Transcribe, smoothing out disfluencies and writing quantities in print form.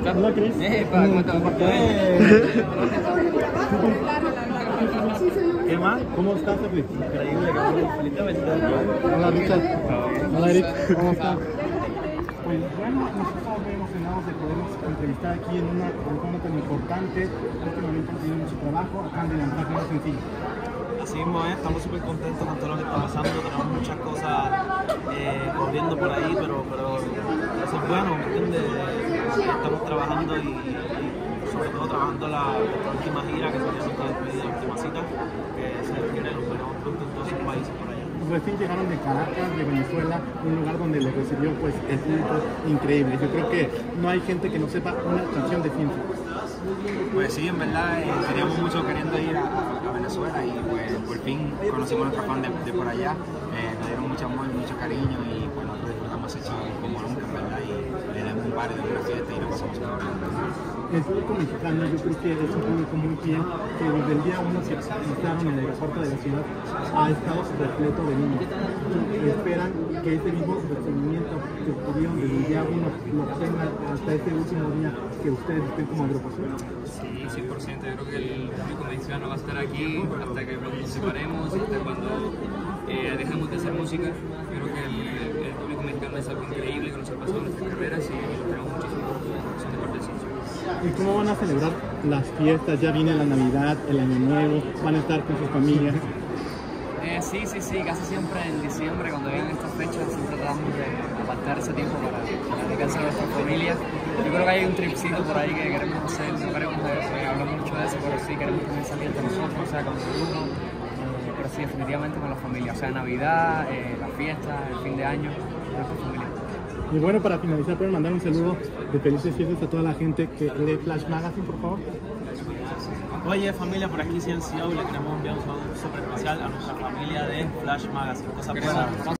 Hola, Cris. ¿Cómo estás? ¿Qué más? ¿Cómo estás, Cris? Increíble. Hola, Richard. Hola, Eric. ¿Cómo estás? Pues bueno, nosotros estamos muy emocionados de poder entrevistar aquí en una plataforma tan importante. Últimamente han tenido mucho trabajo, acaban de lanzar algo sencillo. Así mismo es, estamos súper contentos con todo lo que está pasando, tenemos muchas cosas corriendo por ahí, pero eso es bueno, ¿me entiendes? Estamos trabajando y sobre todo trabajando la última gira, que sería nuestra despedida, la última cita, que se viene los veremos pronto en todos sus países por allá. Recién llegaron de Caracas, de Venezuela, un lugar donde los recibió pues el público increíble. Yo creo que no hay gente que no sepa una canción de Finza. Pues sí, en verdad teníamos mucho queriendo ir a Venezuela y pues por fin conocimos a nuestros fans de por allá, nos dieron mucho amor, mucho cariño y pues nosotros disfrutamos ese show como nunca, en verdad, y le damos un par de una fiesta y lo pasamos súper bien. El público mexicano yo creo que es un público muy fiel, que desde el día 1 se instaron en el aeropuerto de la ciudad ha estado repleto de niños. Y esperan que ese mismo recibimiento que tuvieron desde el día 1 lo tengan hasta este último día que ustedes estén como agrupación. Sí, 100%. Yo creo que el público mexicano va a estar aquí hasta que nos separemos, hasta cuando dejemos de hacer música. Yo creo que el público mexicano es algo increíble que nos ha pasado en nuestras carreras y lo tenemos muchísimo. Son de parte. ¿Y cómo van a celebrar las fiestas? Ya viene la Navidad, el Año Nuevo, van a estar con sus familias. Sí, casi siempre en diciembre, cuando vienen estas fechas, siempre tratamos de apartar ese tiempo para dedicarse a nuestra familia. Yo creo que hay un tripcito por ahí que queremos hacer, no queremos hablar mucho de eso, pero sí queremos también salir entre nosotros, o sea, con el grupo, pero sí, definitivamente con la familia, o sea, Navidad, las fiestas, el fin de año, nuestra familia. Y bueno, para finalizar, ¿pueden mandar un saludo de felices fiestas a toda la gente que lee Flash Magazine, por favor? Oye, familia, por aquí CNCO, le queremos enviar un saludo súper especial a nuestra familia de Flash Magazine. Cosas buenas.